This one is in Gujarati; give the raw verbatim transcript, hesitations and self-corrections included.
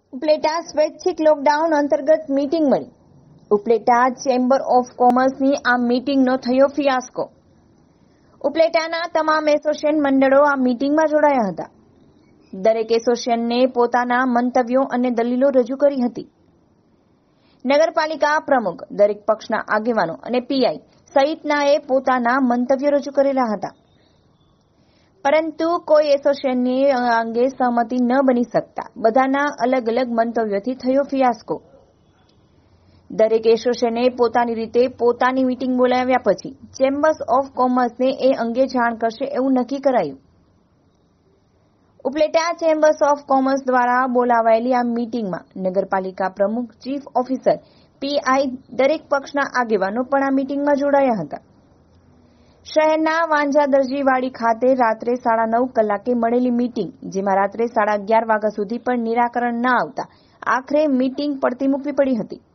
ઉપલેટા સ્વૈચ્છિક લોકડાઉન અંતર્ગત મીટિંગ મળી. ઉપલેટા ચેમ્બર ઓફ કોમર્સની આ મીટિંગનો થયો ફિયાસ્કો. ઉપલેટાના તમામ એસોસિએશન મંડળો આ મીટિંગમાં જોડાયા હતા. દરેક એસોસિએશને પોતાના મંતવ્યો અને દલીલો રજૂ કરી હતી. નગરપાલિકા પ્રમુખ, દરેક પક્ષના આગેવાનો અને પીઆઈ સહિતનાએ પોતાના મંતવ્યો રજૂ કરેલા હતા. પરંતુ કોઈ એસોસિએશનને આ અંગે સહમતિ ન બની શકતા બધાના અલગ અલગ મંતવ્યોથી થયો ફિયાસ્કો. દરેક એસોસિએશને પોતાની રીતે પોતાની મીટિંગ બોલાવ્યા પછી ચેમ્બર્સ ઓફ કોમર્સને એ અંગે જાણ કરશે એવું નક્કી કરાયું. ઉપલેટા ચેમ્બર્સ ઓફ કોમર્સ દ્વારા બોલાવાયેલી આ મીટિંગમાં નગરપાલિકા પ્રમુખ, ચીફ ઓફિસર, પીઆઈ, દરેક પક્ષના આગેવાનો પણ આ મીટિંગમાં જોડાયા હતા. શહેરના વાંઝા દરજીવાડી ખાતે રાત્રે સાડા નવ કલાકે મળેલી મીટિંગ, જેમાં રાત્રે સાડા અગિયાર વાગ્યા સુધી પણ નિરાકરણ ન આવતા આખરે મીટિંગ પડતી મૂકવી પડી હતી.